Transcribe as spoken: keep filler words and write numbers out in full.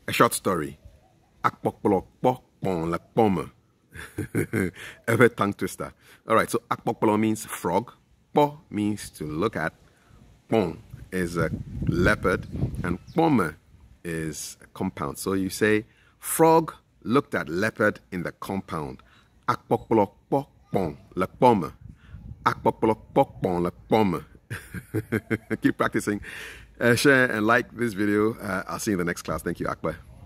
A short story. Akpɔkplɔ la kpɔme. Ewe Tongue Twister. All right, so Akpɔkplɔ means frog. Kpɔ means to look at. Kpɔng is a leopard. And kpɔme is a compound. So you say, frog looked at leopard in the compound. Akpɔkplɔ la kpɔme. Akpɔkplɔ la kpɔme. Keep practicing. Uh, share and like this video. Uh, I'll see you in the next class. Thank you, Akbar.